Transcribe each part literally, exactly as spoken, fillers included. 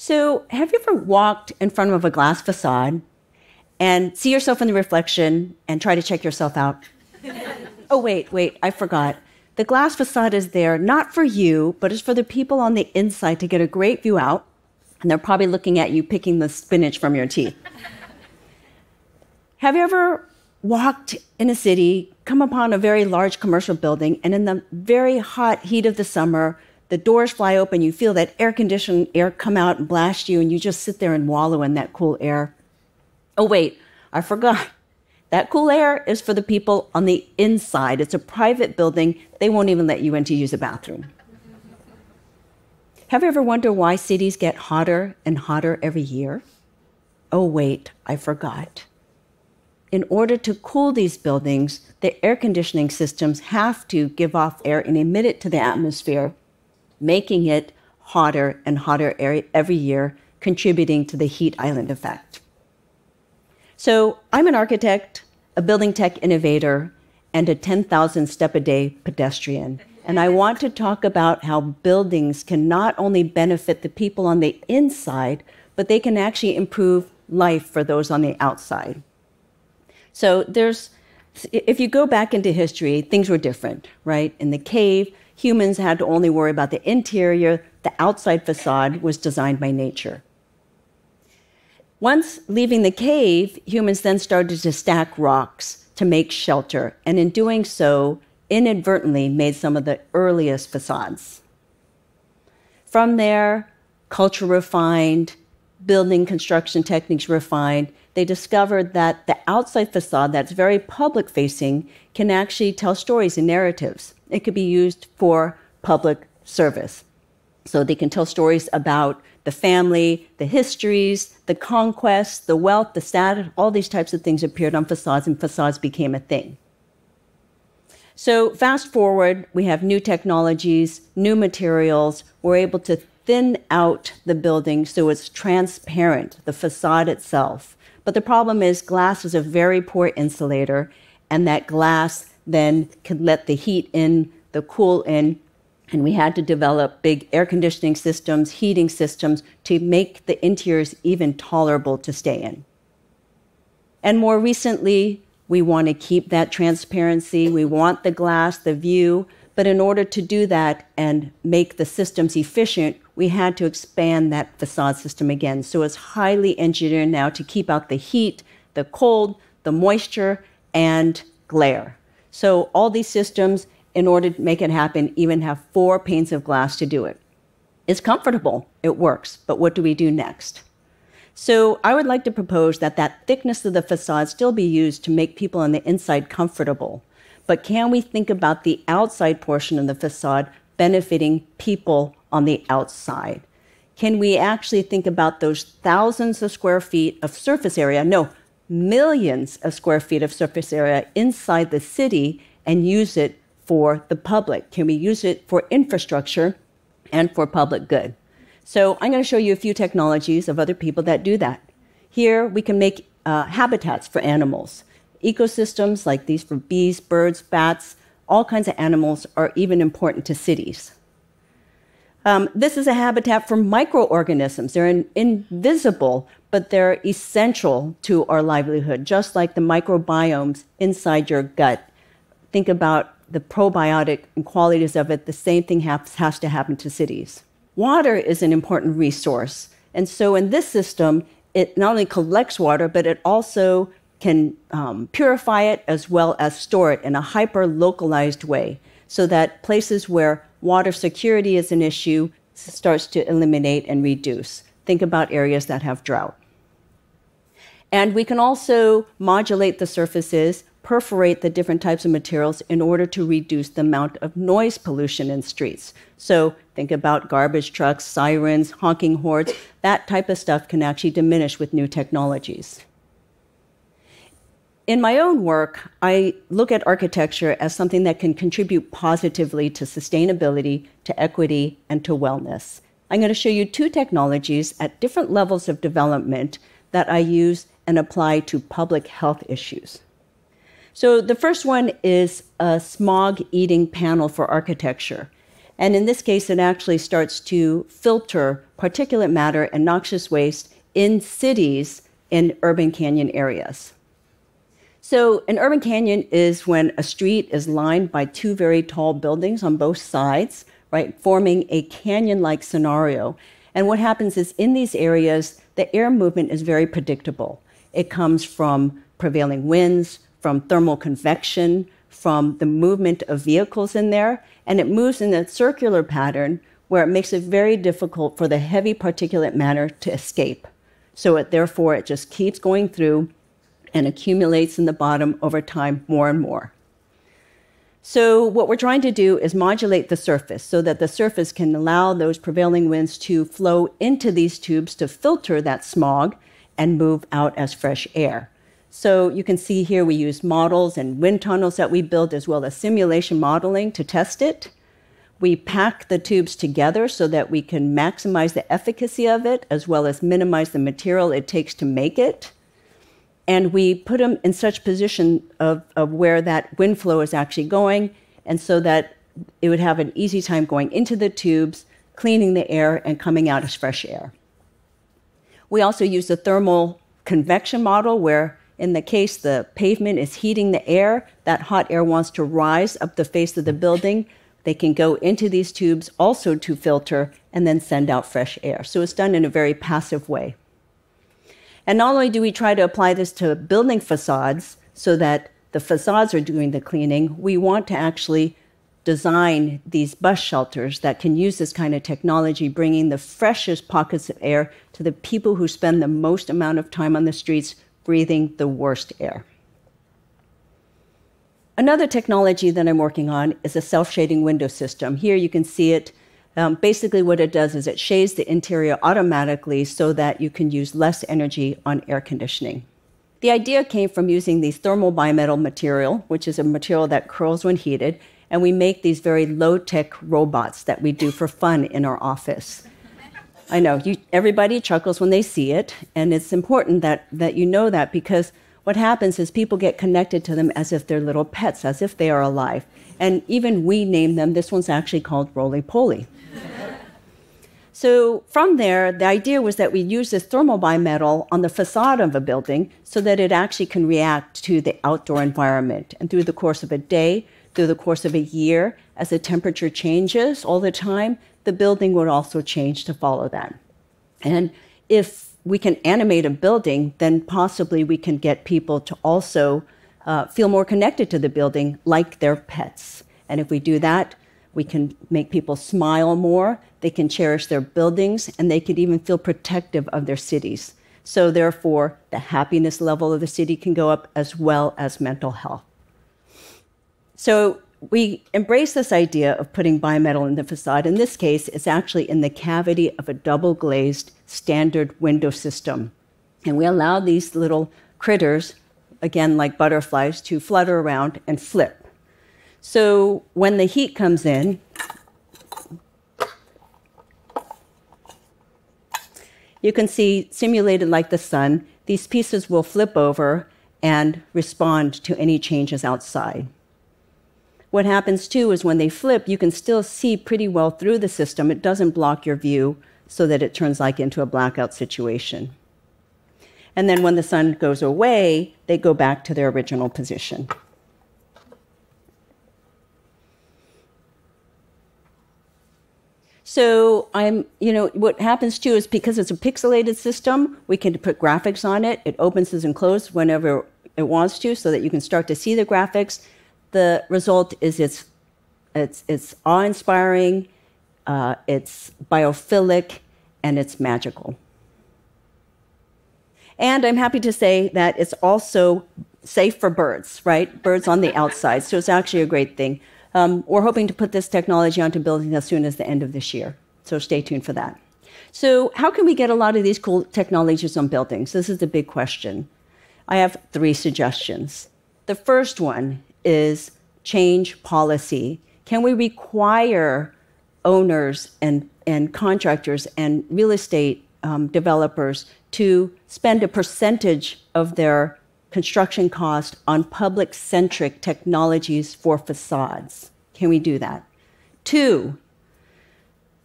So have you ever walked in front of a glass facade and see yourself in the reflection and try to check yourself out? Oh, wait, wait, I forgot. The glass facade is there not for you, but it's for the people on the inside to get a great view out, and they're probably looking at you picking the spinach from your teeth. Have you ever walked in a city, come upon a very large commercial building, and in the very hot heat of the summer, the doors fly open, you feel that air-conditioned air come out and blast you, and you just sit there and wallow in that cool air? Oh, wait, I forgot. That cool air is for the people on the inside. It's a private building. They won't even let you in to use a bathroom. Have you ever wondered why cities get hotter and hotter every year? Oh, wait, I forgot. In order to cool these buildings, the air conditioning systems have to give off air and emit it to the atmosphere, making it hotter and hotter every year, contributing to the heat island effect. So I'm an architect, a building tech innovator, and a ten thousand step a day pedestrian. And I want to talk about how buildings can not only benefit the people on the inside, but they can actually improve life for those on the outside. So there's, if you go back into history, things were different, right? In the cave, humans had to only worry about the interior. The outside facade was designed by nature. Once leaving the cave, humans then started to stack rocks to make shelter, and in doing so, inadvertently made some of the earliest facades. From there, culture refined, building construction techniques refined. They discovered that the outside facade that's very public-facing can actually tell stories and narratives. It could be used for public service. So they can tell stories about the family, the histories, the conquests, the wealth, the status, all these types of things appeared on facades, and facades became a thing. So fast forward, we have new technologies, new materials. We're able to thin out the building so it's transparent, the facade itself. But the problem is glass is a very poor insulator, and that glass then can let the heat in, the cool in, and we had to develop big air conditioning systems, heating systems to make the interiors even tolerable to stay in. And more recently, we want to keep that transparency. We want the glass, the view, but in order to do that and make the systems efficient, we had to expand that facade system again. So it's highly engineered now to keep out the heat, the cold, the moisture, and glare. So all these systems, in order to make it happen, even have four panes of glass to do it. It's comfortable, it works, but what do we do next? So I would like to propose that that thickness of the facade still be used to make people on the inside comfortable. But can we think about the outside portion of the facade benefiting people on the outside? Can we actually think about those thousands of square feet of surface area, no, millions of square feet of surface area inside the city and use it for the public? Can we use it for infrastructure and for public good? So I'm going to show you a few technologies of other people that do that. Here we can make uh, habitats for animals. Ecosystems like these for bees, birds, bats, all kinds of animals are even important to cities. Um, this is a habitat for microorganisms. They're in, invisible, but they're essential to our livelihood, just like the microbiomes inside your gut. Think about the probiotic and qualities of it. The same thing has, has to happen to cities. Water is an important resource. And so in this system, it not only collects water, but it also can um, purify it as well as store it in a hyper-localized way, so that places where water security is an issue starts to eliminate and reduce. Think about areas that have drought. And we can also modulate the surfaces, perforate the different types of materials in order to reduce the amount of noise pollution in streets. So think about garbage trucks, sirens, honking horns. That type of stuff can actually diminish with new technologies. In my own work, I look at architecture as something that can contribute positively to sustainability, to equity, and to wellness. I'm going to show you two technologies at different levels of development that I use and apply to public health issues. So the first one is a smog-eating panel for architecture. And in this case, it actually starts to filter particulate matter and noxious waste in cities in urban canyon areas. So an urban canyon is when a street is lined by two very tall buildings on both sides, right, forming a canyon-like scenario. And what happens is in these areas, the air movement is very predictable. It comes from prevailing winds, from thermal convection, from the movement of vehicles in there, and it moves in a circular pattern where it makes it very difficult for the heavy particulate matter to escape. So it, therefore, it just keeps going through and accumulates in the bottom over time more and more. So what we're trying to do is modulate the surface so that the surface can allow those prevailing winds to flow into these tubes to filter that smog and move out as fresh air. So you can see here we use models and wind tunnels that we built as well as simulation modeling to test it. We pack the tubes together so that we can maximize the efficacy of it as well as minimize the material it takes to make it. And we put them in such position of, of where that wind flow is actually going, and so that it would have an easy time going into the tubes, cleaning the air, and coming out as fresh air. We also use the thermal convection model where, in the case the pavement is heating the air, that hot air wants to rise up the face of the building. They can go into these tubes also to filter and then send out fresh air. So it's done in a very passive way. And not only do we try to apply this to building facades so that the facades are doing the cleaning, we want to actually design these bus shelters that can use this kind of technology, bringing the freshest pockets of air to the people who spend the most amount of time on the streets breathing the worst air. Another technology that I'm working on is a self-shading window system. Here you can see it. Um, basically what it does is it shades the interior automatically so that you can use less energy on air conditioning. The idea came from using these thermal bimetal material, which is a material that curls when heated, and we make these very low-tech robots that we do for fun in our office. I know, you, everybody chuckles when they see it, and it's important that, that you know that because what happens is people get connected to them as if they're little pets, as if they are alive. And even we name them. This one's actually called Roly-Poly. So from there, the idea was that we use this thermal bimetal on the facade of a building so that it actually can react to the outdoor environment. And through the course of a day, through the course of a year, as the temperature changes all the time, the building would also change to follow that. And if we can animate a building, then possibly we can get people to also uh, feel more connected to the building like their pets. And if we do that, we can make people smile more, they can cherish their buildings, and they could even feel protective of their cities. So therefore, the happiness level of the city can go up as well as mental health. So we embrace this idea of putting bimetal in the facade. In this case, it's actually in the cavity of a double-glazed standard window system. And we allow these little critters, again like butterflies, to flutter around and flip. So when the heat comes in, you can see simulated like the sun, these pieces will flip over and respond to any changes outside. What happens too is when they flip, you can still see pretty well through the system. It doesn't block your view so that it turns like into a blackout situation. And then when the sun goes away, they go back to their original position. So I'm, you know, what happens too is because it's a pixelated system, we can put graphics on it. It opens and closes whenever it wants to so that you can start to see the graphics. The result is it's, it's, it's awe-inspiring, uh, it's biophilic, and it's magical. And I'm happy to say that it's also safe for birds, right? Birds on the outside, so it's actually a great thing. Um, we're hoping to put this technology onto buildings as soon as the end of this year, so stay tuned for that. So how can we get a lot of these cool technologies on buildings? This is the big question. I have three suggestions. The first one is change policy. Can we require owners and, and contractors and real estate um, developers to spend a percentage of their construction cost on public-centric technologies for facades? Can we do that? Two,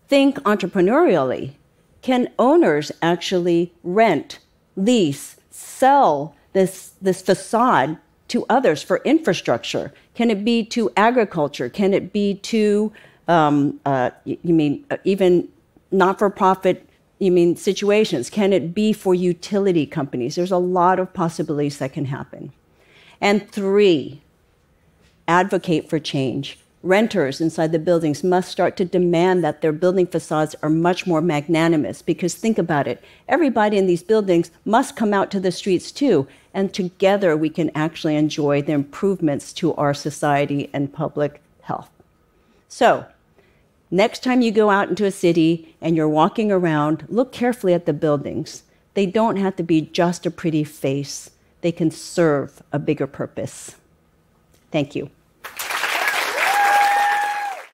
Think entrepreneurially. Can owners actually rent, lease, sell this, this facade to others for infrastructure? Can it be to agriculture? Can it be to, um, uh, you mean, uh, even not-for-profit, you mean, situations? Can it be for utility companies? There's a lot of possibilities that can happen. And three, advocate for change. Renters inside the buildings must start to demand that their building facades are much more magnanimous, because think about it, everybody in these buildings must come out to the streets too, and together we can actually enjoy the improvements to our society and public health. So, next time you go out into a city and you're walking around, look carefully at the buildings. They don't have to be just a pretty face. They can serve a bigger purpose. Thank you.